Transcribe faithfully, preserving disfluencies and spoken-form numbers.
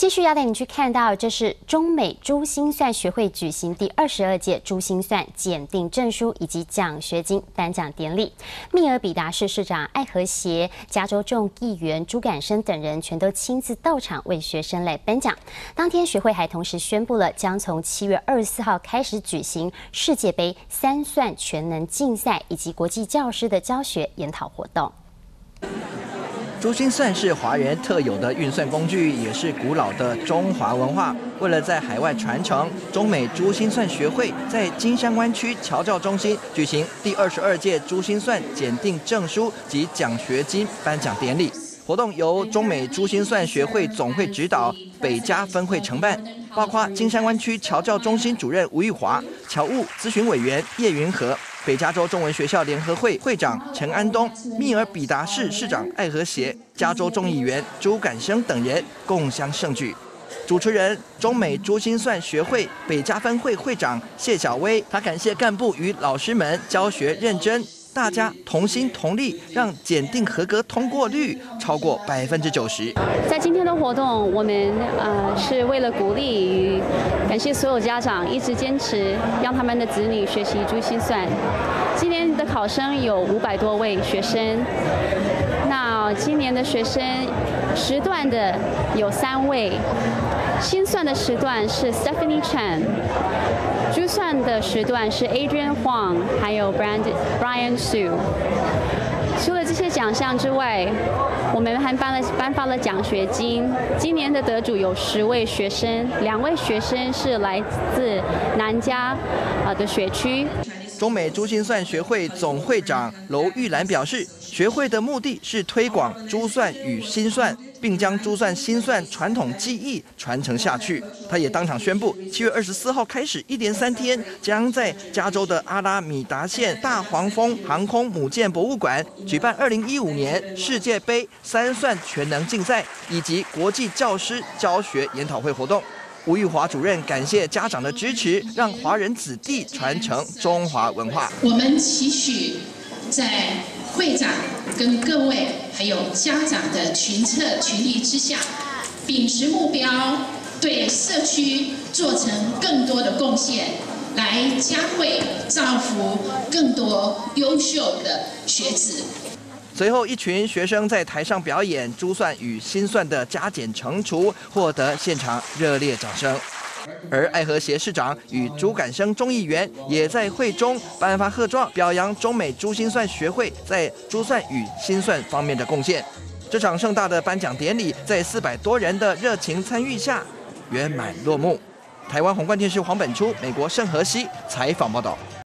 继续要带你去看到，这是中美珠心算学会举行第二十二届珠心算检定证书以及奖学金颁奖典礼。密尔比达市市长艾和协、加州众议员朱感生等人全都亲自到场为学生来颁奖。当天，学会还同时宣布了将从七月二十四号开始举行世界杯三算全能竞赛以及国际教师的教学研讨活动。 珠心算是华人特有的运算工具，也是古老的中华文化。为了在海外传承，中美珠心算学会在金山湾区侨教中心举行第二十二届珠心算检定证书及奖学金颁奖典礼。活动由中美珠心算学会总会指导，北加分会承办，包括金山湾区侨教中心主任吴玉华、侨务咨询委员叶云和。 北加州中文学校联合会会长陈安东、密尔比达市市长艾和协、加州众议员朱感生等人共襄盛举。主持人中美珠心算学会北加分会会长谢小薇，他感谢干部与老师们教学认真，大家同心同力，让检定合格通过率超过百分之九十。 在今天的活动，我们呃是为了鼓励与感谢所有家长一直坚持让他们的子女学习珠心算。今年的考生有五百多位学生，那今年的学生时段的有三位，心算的时段是 Stephanie Chan。 珠算的时段是 Adrian Huang， 还有 Brandon Brian Su。除了这些奖项之外，我们还颁了颁发了奖学金。今年的得主有十位学生，两位学生是来自南加啊的学区。 中美珠心算学会总会长娄玉兰表示，学会的目的是推广珠算与心算，并将珠算、心算传统技艺传承下去。他也当场宣布，七月二十四号开始，一连三天将在加州的阿拉米达县大黄蜂航空母舰博物馆举办二零一五年世界杯三算全能竞赛以及国际教师教学研讨会活动。 吴玉华主任感谢家长的支持，让华人子弟传承中华文化。 我们期许在会长跟各位还有家长的群策群力之下，秉持目标，对社区做成更多的贡献，来嘉惠造福更多优秀的学子。 随后，一群学生在台上表演珠算与心算的加减乘除，获得现场热烈掌声。而爱和协市长与朱感生众议员也在会中颁发贺状，表扬中美珠心算学会在珠算与心算方面的贡献。这场盛大的颁奖典礼在四百多人的热情参与下圆满落幕。台湾宏观电视黄本初、美国盛和熙采访报道。